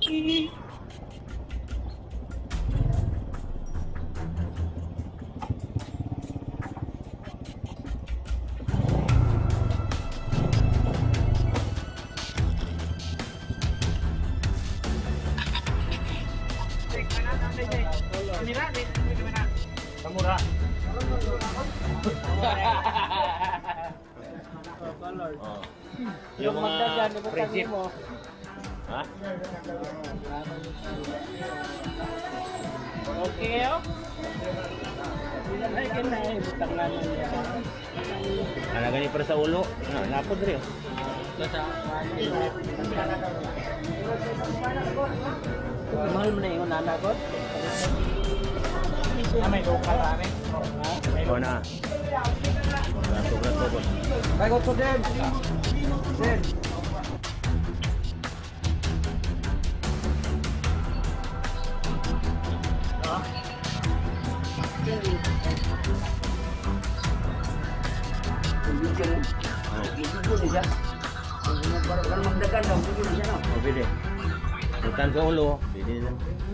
Kamura. Oh. Yung mga prinsip mo. Ha? Okay, oh. Ano gani para sa ulo? Napod rin. Mahal mo na yung nana ko? May lokal kami. Oo na. Sobra-sobra. Bago to din. Din. Kalau magdagan daw, hindi siya no. Pwede. Bukan sa ulo, pwede lang.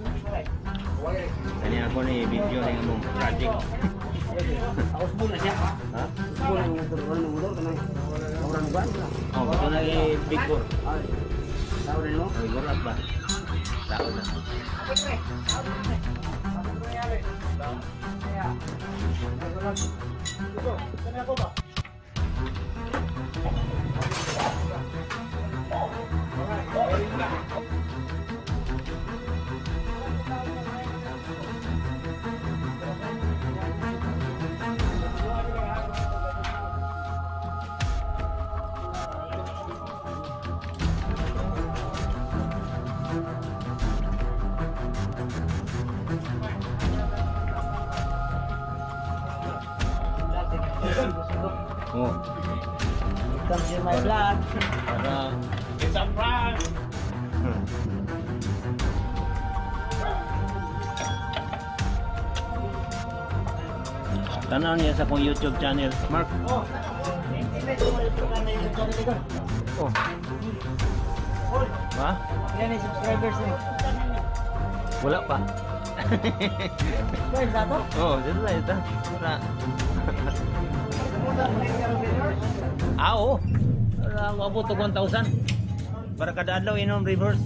Kani ako ni video ng among project. Ako muna siya. Ha? Muna yung turuan ng motor kanay. Orang ban. Oh, betul lagi big board. Tahu rin mo? Big board apa? Tahu na. Oh. Comes in my vlog. Para it's a prank. Tanaw niya sa kong YouTube channel, Mark. Oh. Oh. Ha? Ilan yung subscribers mo? Wala pa. Subscribe na to? Oh, dito na ito. Oo. Ang abot to 1,000. Para kada adlaw inom reverse.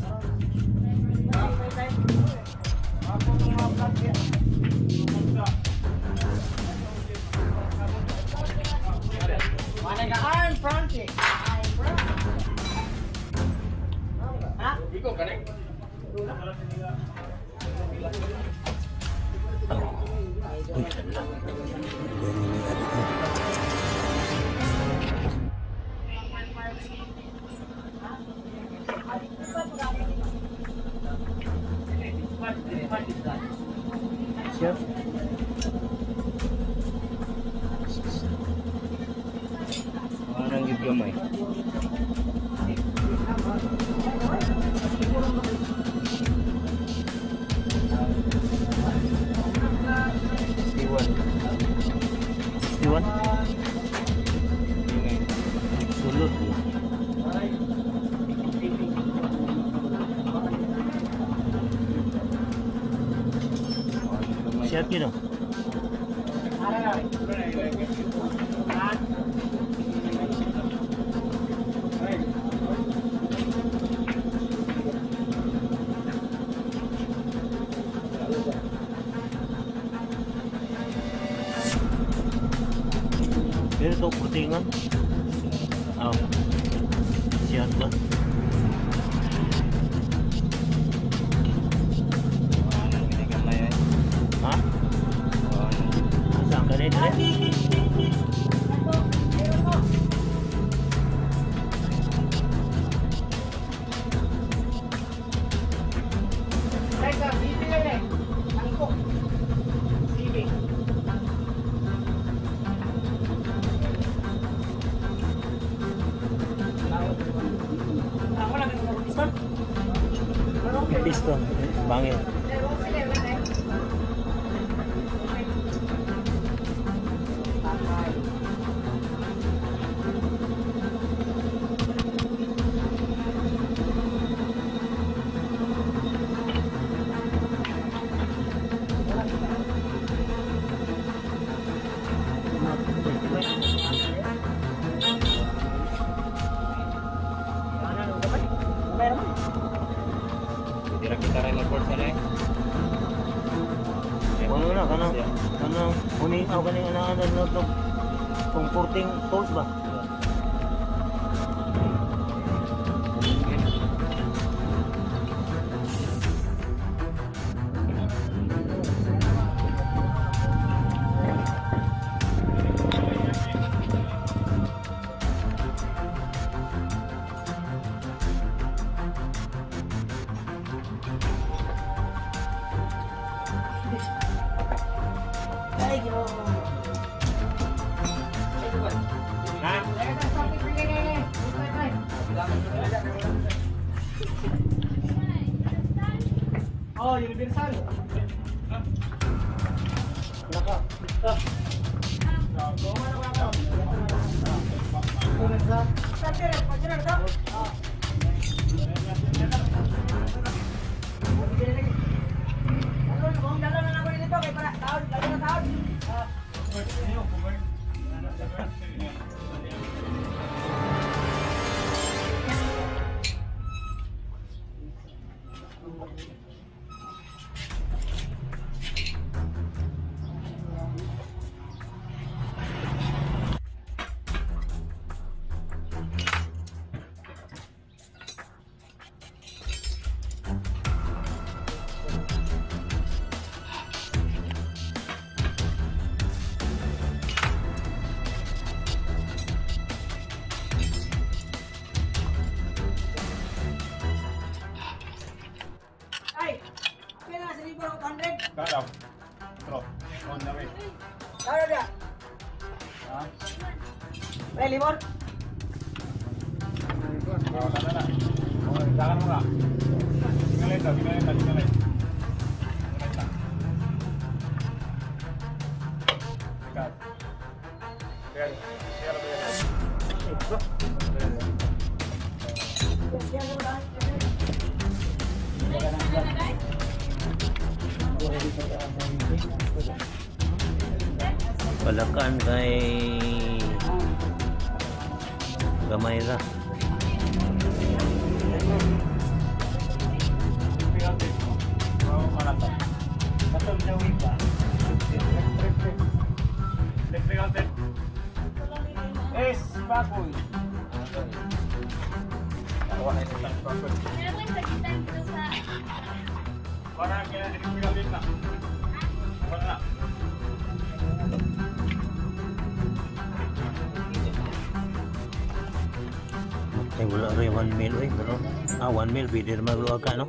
Mana ka arm fronting? Ha? Ikaw kanek. Chef. Anong gigamay? Iwan. Sulut. Siap gitu. Ini tuh pertingan. Oh, siap lah. Hah? Saan ka rin rin? Piston, bangin. Ano na kanang uning kaning ana to comforting tools ba? Oh, universal. Naka. Kalau, terus, on the way. Taruh dia. Limon. Oh, tak. Oh, jangan murah. Tinggalin dah. Dekat. Biar lebih. Palakan kay gamay ra. Es bagus. Orang yang tinggal di sana. Mana? Ay wala rin 1 mil oy, pero 1 mil pwede rin magluwa ka no.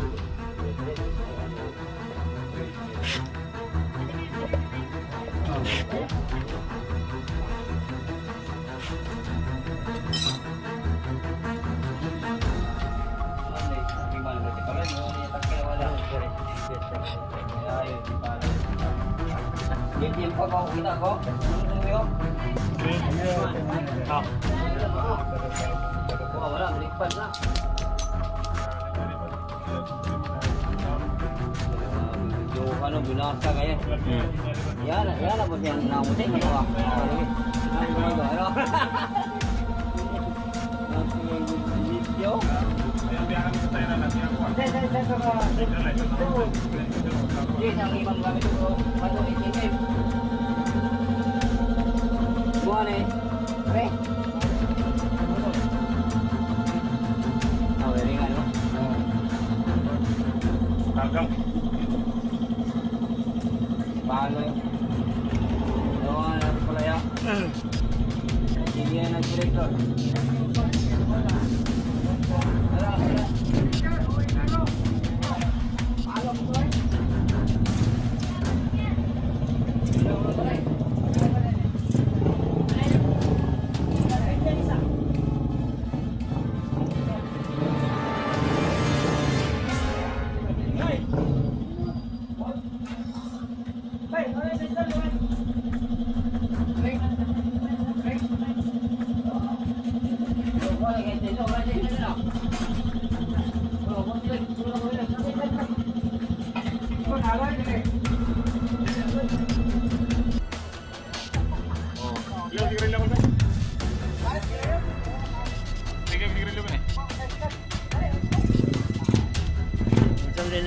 Yung pagaw kita ko. Wala, baliktad na. Yung ano, binasa kaya. Yan po siyang namutin. Video. Yes, ang ibang gamit ko. Pato itinip. Buwan eh. Pre. Very good. Dagang. Paano yun? Nawa natin pala yan. Hindi yan ang director.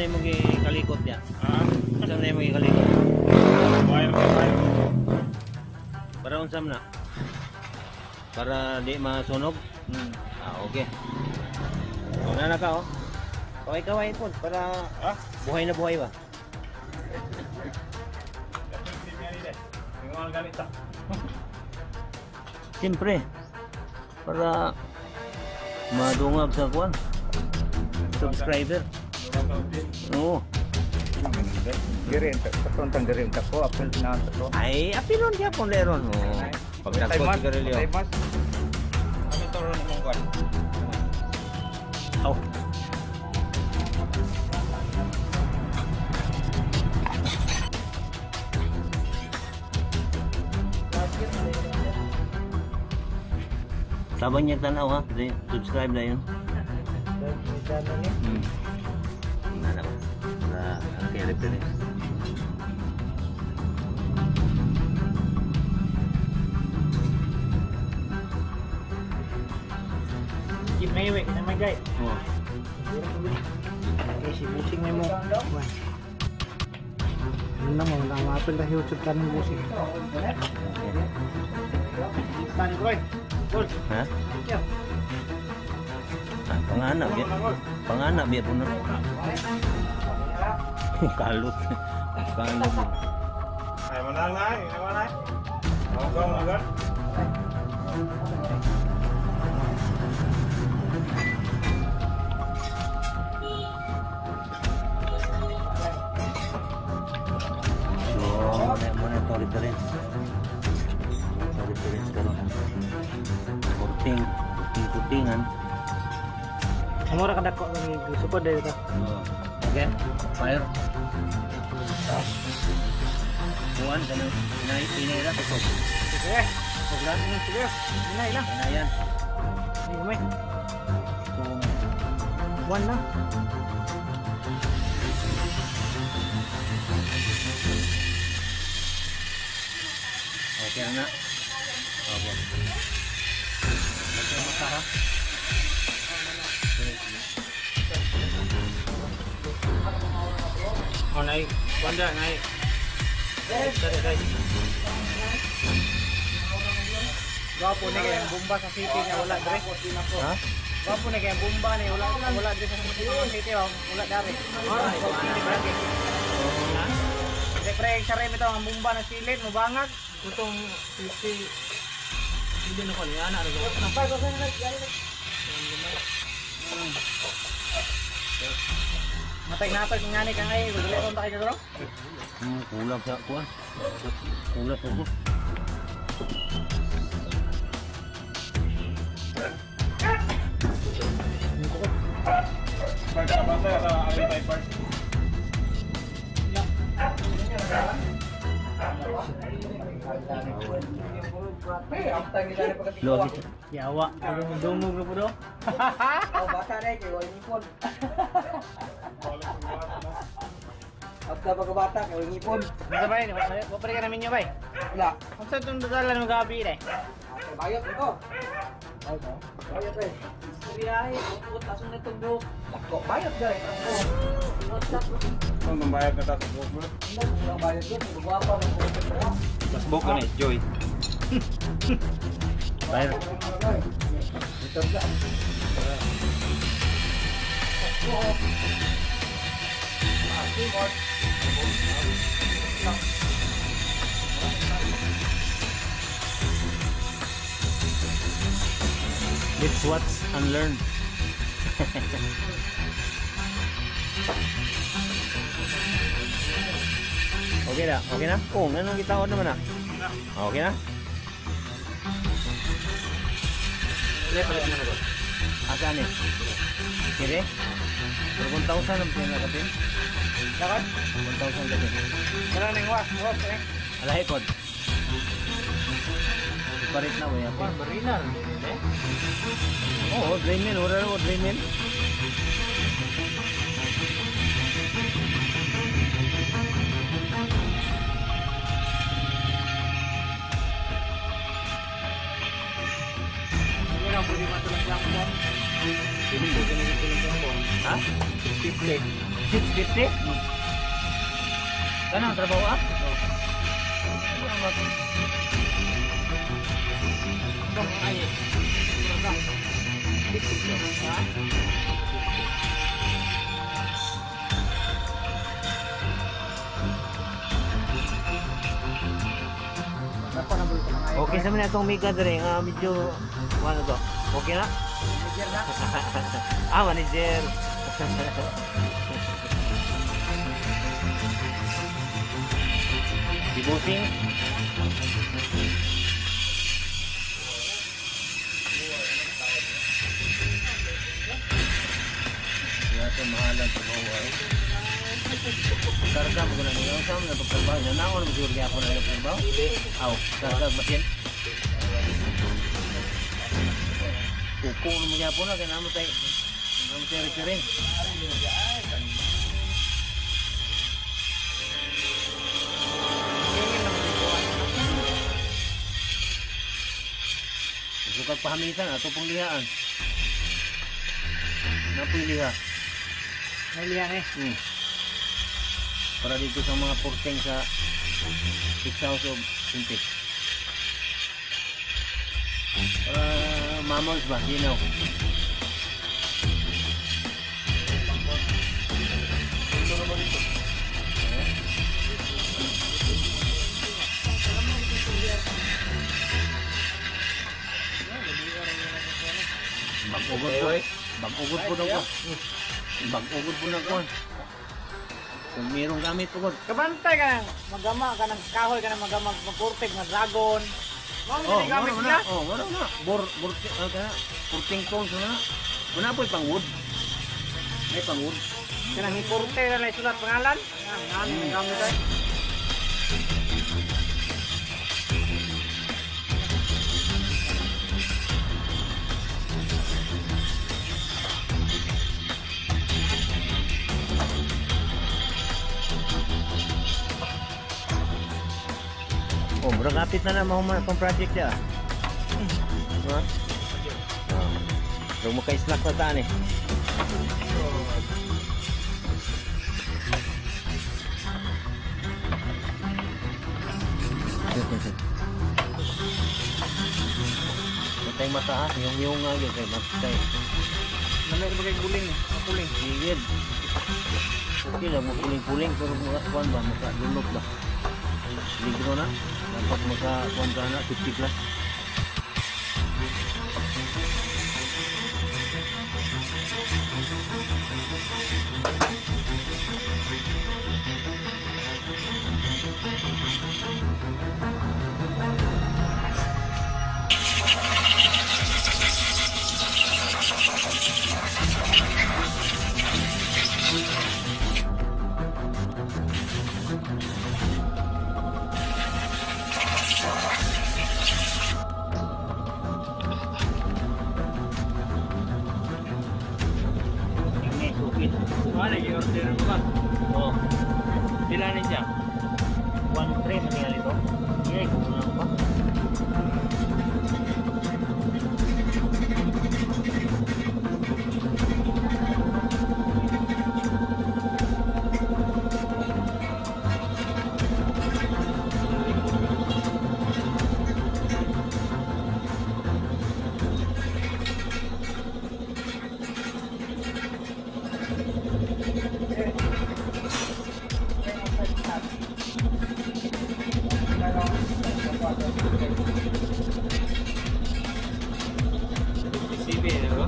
na yung kalikot niya? Ah, Saan na yung kalikot? wire ko, wire. Para unsam na? Para di masunog? Okay. Una na ka, oh. Kaway-kaway po, para Ah, buhay na buhay ba? tingnan ganit ta. Siyempre, para madungag sa kuwan. Subscriber. Oo. Dirin, patuntang dirin ka po, apel na to. Ay, apilon siya po leron. Oo. Pag nagkot si Garilio. Mas. Kami turo ni mong kwan. Oh. Sabang niya tanaw ha, subscribe na yun. Ano ba? Para ang reference. Jeep na iwi, naman guys. Oh. Okay, si Busing na mo. Ano naman, nakapil na YouTube ka ng Busing. Tani ko eh. Good. Ha? Thank you. Ah, panganap ya. Panganap ya puno. Kalut. Kalut. Ay, manang na, ay, manang. Ako agad. So, muna ito reference. Reference ka rin. Puting-putingan. Amora kada ko ng gusto ko dito. Okay, fire. Buwan ka na. Pinay na ito. Sige. Paglan mo sige. Inay lang. Pinayan. Ay, may. One na. Okay na. Okay. Mata ha. Oh, naik. Wanda, naik. Tarik. Gwapo na kaya bomba sa city niya wala dire. Ha? Gwapo na kaya bomba ni wala dire sa city wala dari. Siyempre, saray mo ito ang bomba na silid, mubangag. Utong 50. Hindi na ko niya na. Matay natag nga ni kang ay, dili ron ta kay garo. Kulang sa kuan. Kulang sa kuan. Pagkabasa sa Alitay Park. Luwag ito. Yawa, dumog na po do. Oh, bata na kay wala ngipon. After pagkabata kay wala ngipon. Ano ba yun? Wapari ka namin nyo ba? Wala. Kung saan itong dadalan ng gabi eh? Bayot ito. Bayot eh. Ay, utasong na itong do. Ako bayot dai. Kung membayar ke atas book mo. Ang bayot dito, guwapa mo. Atas book ni Joy. Fire. Ito sa. Let's watch and learn. Okay na? Okay na? Oo, anong gitaon naman na? Okay na? Asan eh? Kire? Pero 1,000 ang pinakapin? Lakad? 1,000 kapin. Wala nang was eh. Alahe kod. Iparit na wala. Barinar. Oo, drain mill. Wala rin drain mill. Hindi na pwede matulang lang po. Ha? 50. 650? Kanang trabaho ah? Ay. Ha? Okay sa mga itong Mika dre, medyo ano to? Okay na? Manager na. Manager. Si Busing. Kaya ito mahalan sa bawal. Karga mo ko na nila. Saan mo na pagtrabaho? Nanangon mo siguro kaya ako na nagtrabaho? Hindi. Karga basin. Kukong mo kaya po na. Kaya naman tayo. Naman tayo rin. Sukag pahamitan ato pong lihaan. Napoy liha. May liyan eh. Para dito sa mga porteng sa 6 of Sintik. Para mammals ba? Dinaw. Bag-ugod po. Bag-ugod po na ko. Bag-ugod po na ko. Kung mayroong gamit po ko. Kabantay ka nang magama ka ng kahoy ka nang magama magkurtig ng dragon. Mo ni gamit wala na. na. Wala na. Porting tools na. Wala po pang wood. May pang wood. Kanang importe na isulat pangalan. Ano gamit ay? Murang kapit na na mahuman itong project niya. Ha? Huwag mo ka-snack na taan eh. Matay mata ha, yung nga yun kay matay. Namay ko bagay guling eh. Kuling. Sigid. Okay lang, mapuling-puling pero kuwan ba, makadulog ba. Ligro na, dapat makakuwan ka na, 50 plus. Mana yung order mo ba? Oh, Sila na siya. 1-3 maningal ito. Yay, kung ano pa. CB na ba?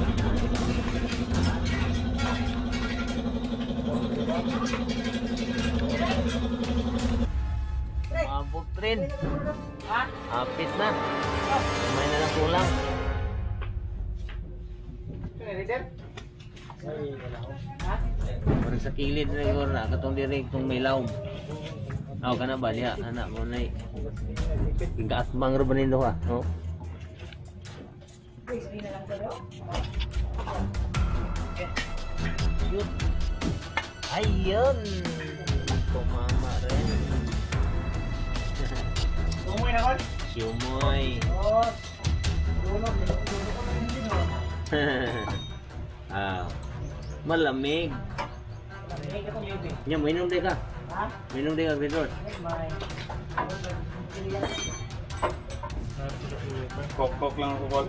Mabot rin. Ha? Apit na. May na lang kulang. Leader? Ha? Parang sa kilid na yun na. Katong dirig itong may laom. Ako ka na ba niya? Anak mo na eh. Hinggaasmang rubanin do ha. No? Yun. Ayun. Tumama rin. Umuwi na kon? Siumoy. Oh. Ah, malamig. May ka tong yubi. Nya mainom di ka. Ha? Mainom di ka Pedro. May. Kok lang ako Paul.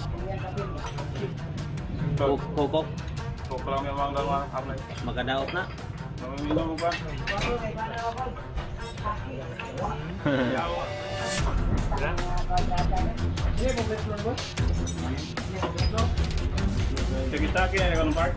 Kokok Kok lang memang dalam apply. makadaot na. Minum mo ba? Kita kaya kalau park.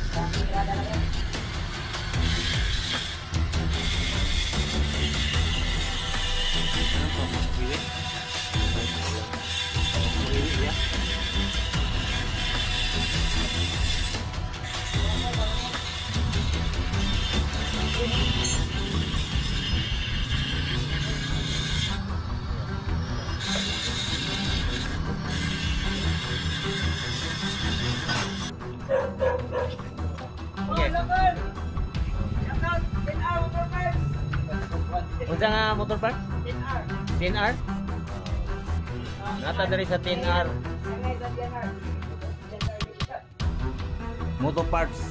Unsa nga motor park? 10R. Nata diri sa 10R. Motor parts.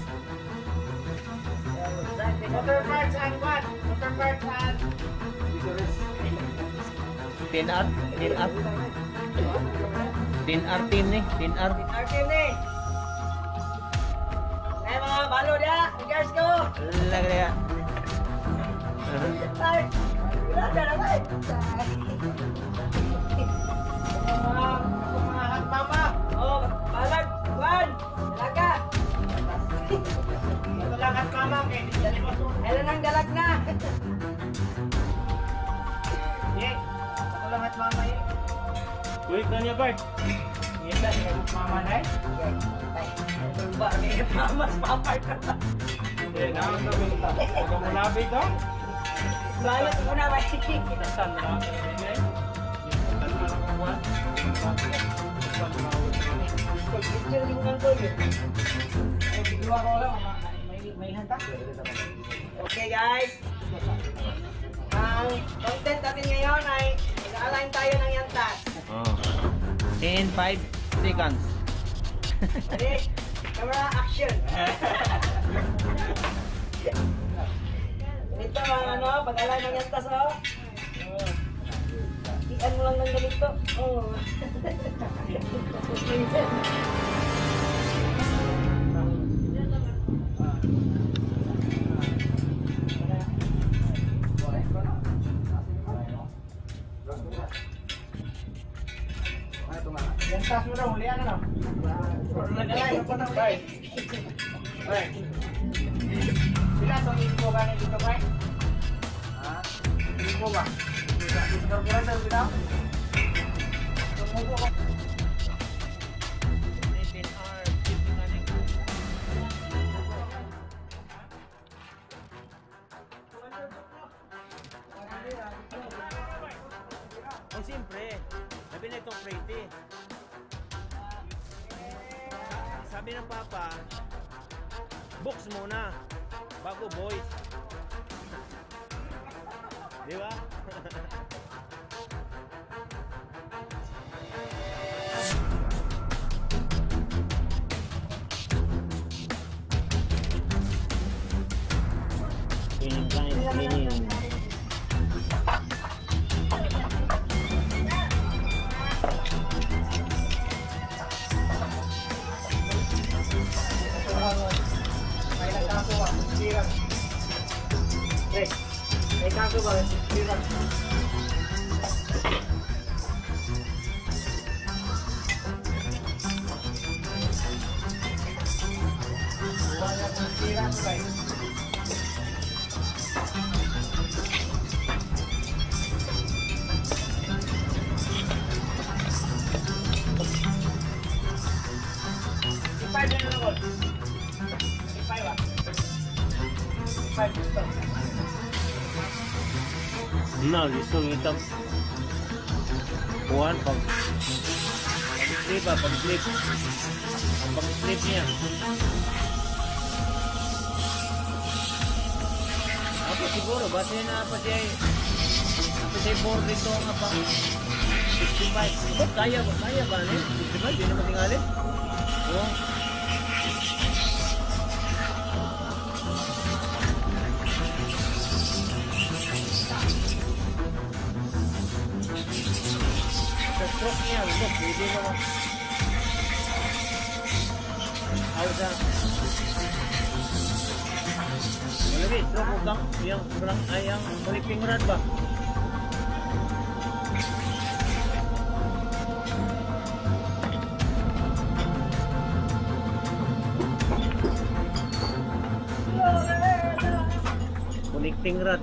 Motor parts and what? Motor parts and 10R. 10R. 10R team ni, 10R. RTM ni. Ay mga balo dia, guys ko. Lagi dia. Ay, ada na ba? Mga hatmama. Oh, balag, wan, dalaga. Ito lang hatmama kay dali mo. Alam nang dalag na. Ye, ito lang hatmama ye. Wait na niya ba? Iya, ni hatmama dai. Ba ni hatmama papay ka. Eh, naman kami. Huwag mo labi ka. Balat ko na ba? Saan na? Okay guys, ang content natin ngayon ay nag-align tayo ng yantas. Oh. In 5 seconds. Ready? Camera action! Ito ang ano, pag-align ng yantas oh. Ian mo lang ng ganito. Oh. Yantas mo daw, hulihan na. Nag-align ko na ba? Sila sa info ka dito ba? Ha? Info ba? Siguro sa bitaw? Tumubo ko. 10R. Oh, siyempre. Sabi na itong pretty. Sabi ng papa, books muna bago boys. Di ba? Cleaning. May nagkaso ba? Siran. May kaso ba? Siran. Wala kang siran ba? Ipay din na naman. Ipay ba? Ipay gusto. No, gusto nito. Kuhan pag flip ba? Pag flip. Ang pag flip niya. Ako siguro, base na pa siya board dito nga pa. 65. Kaya ba? Kaya ba? 65? Di na matingali? Oo. yan. Look, hindi naman. Ayaw sa... Malami, ito po kang yung kurang ayang maliping rad ba? Connecting rod.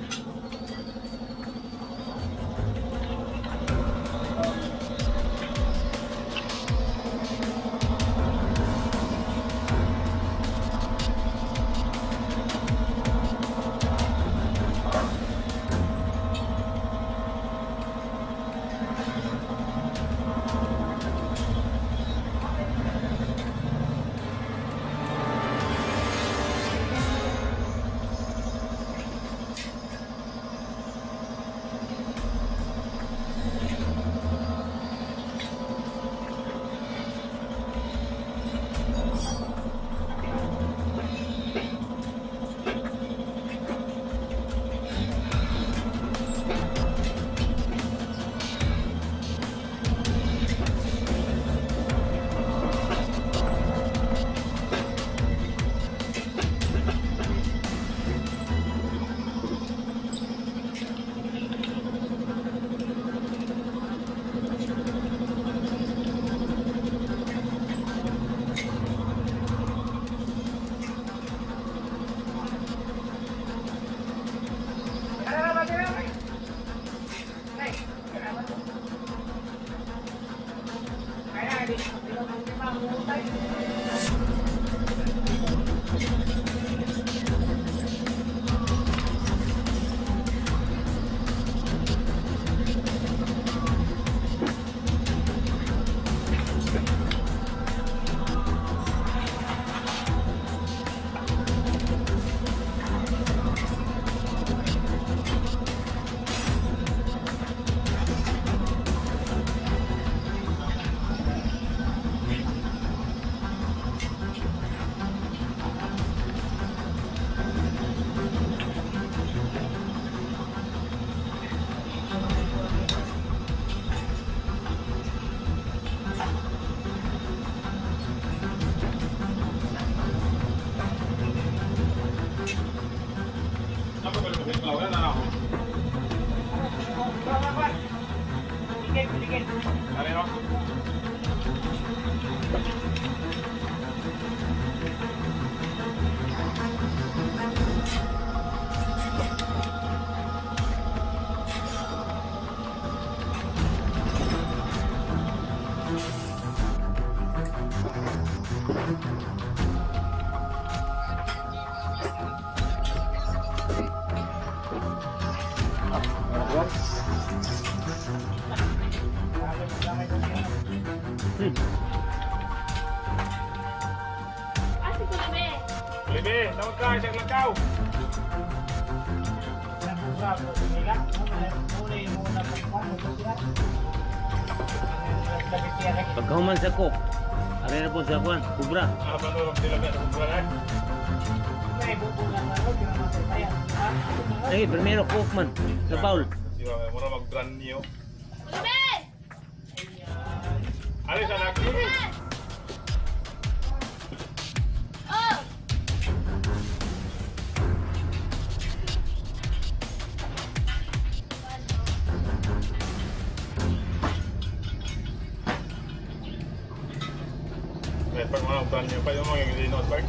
Libe, tawag ka, isang lakaw. Pagkahuman sa cook, ari na po sa kuwan, kubra. Apa no, dilaga sa kubra Ay, primero cook man, sa bowl. Siya, muna mag-brand new. Ano sa laki? Pag mga brand new pa yung mga Illinois Park.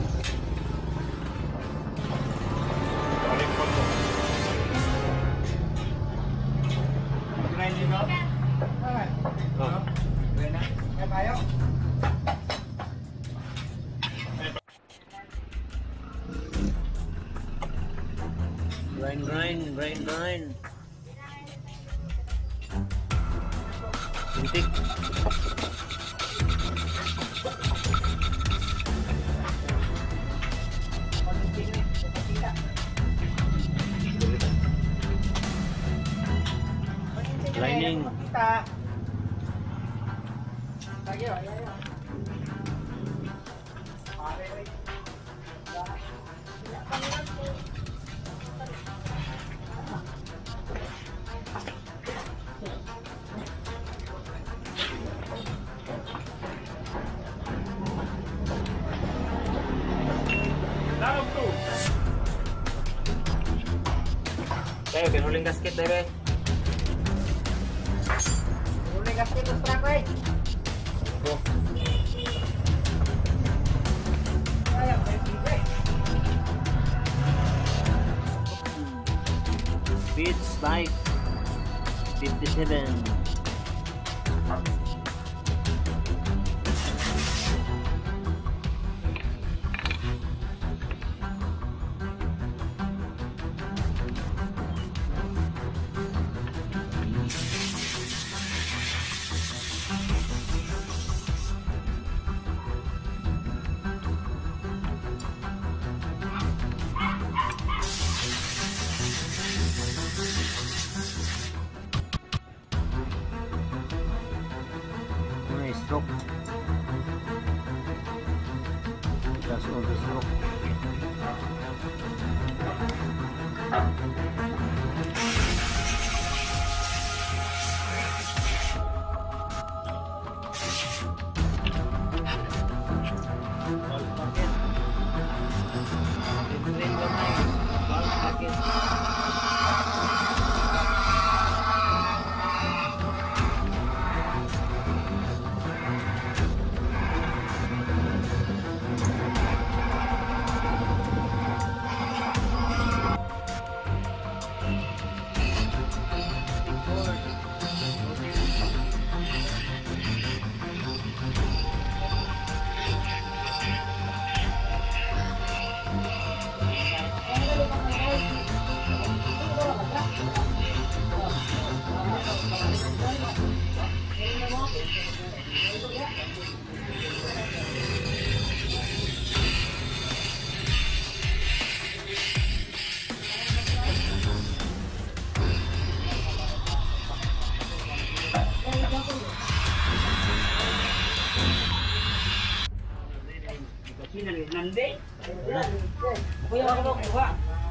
Balik po mo. Grind din ba? Oh. Grind na. Kaya tayo. Grind. Tintik. Lining. Tayo, pinuling gasket tayo be. Udah gasket terus terang, guys. Go. Ayo, guys. Beats bike 57. Stroke. Just on the stroke. Nanti. Kuya ako kuha.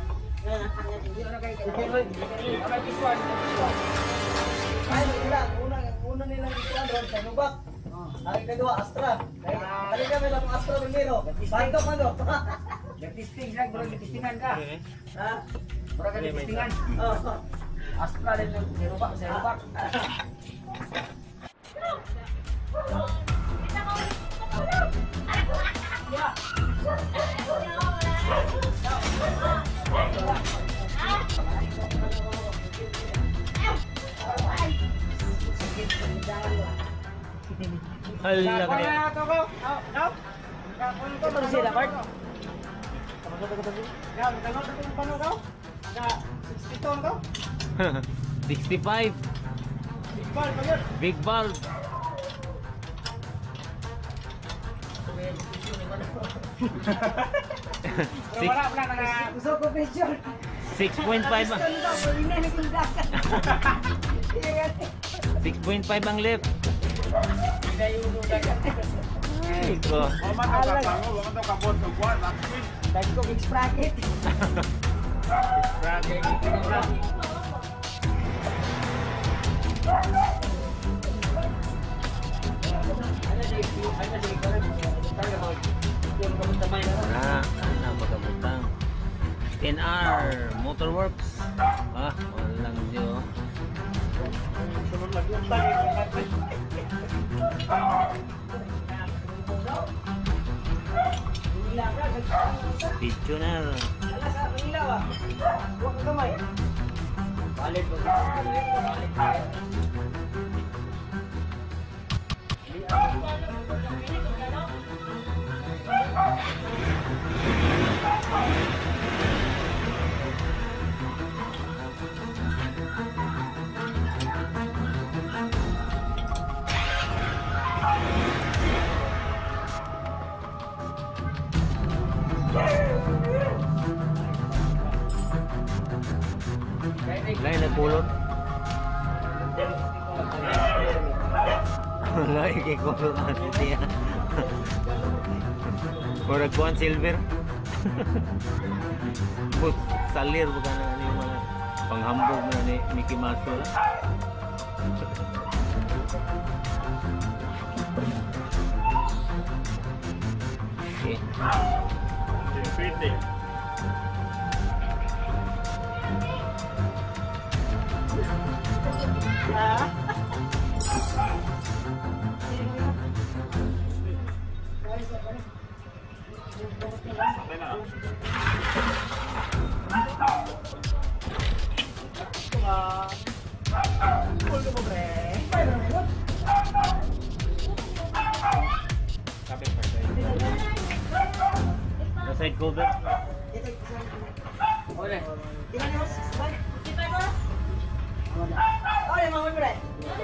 Ay, piswan. Ay, una nilang isuan doon sa lubak. Ang kedua Astra. Kali kami lang Astra primero. Bago mano. Testing lang, bro, testingan ka. Ha? Bro, ka testingan. Oh. Astra din sa lubak, sa lubak. Hala ka niya. Sila, Bart? 65. Big bulb. Gusto ko picture. 6.5 ang left. Ay ko. Dahil ko big sprocket. Sana magkabutang 10R Motorworks. Walang Diyo. Pichuner. Lain na kulot. Lain kay kulot natin siya. Murag kuhan silver. But salir bukan na ano yung mga panghambog na ni Mickey Mouse ko lang. Okay. Sa side cover. Boleh. Tingnan niyo, boy. Oh, yung mga bre.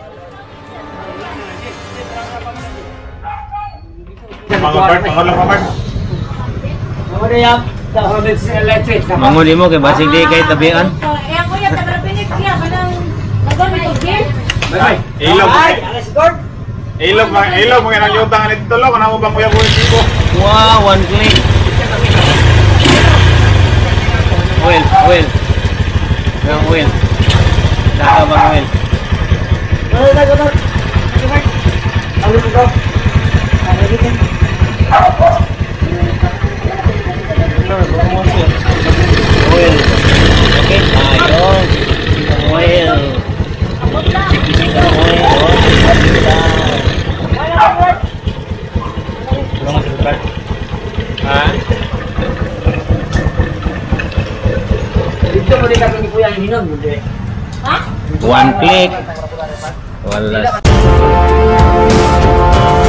Mangulang paman. Boleh ya. Tak boleh electric. Manguli mo kay basig di kay tabian. Eh, ako yung taga-pinig siya, kanang nag-gawin. Bye. Ilog. Ay, alas guard. Ilog mo nang yung tangan ito lo kana mo bang kuya buhay tipo. Wow, one click. Oil. Yang oil. Dah bang oil. Ano na guard? Ano guard? Ano dito? Oil. Okay, ayun. Oil. Dito mo din kami ni Kuya Hinon, hindi. Ha? One click. Wala.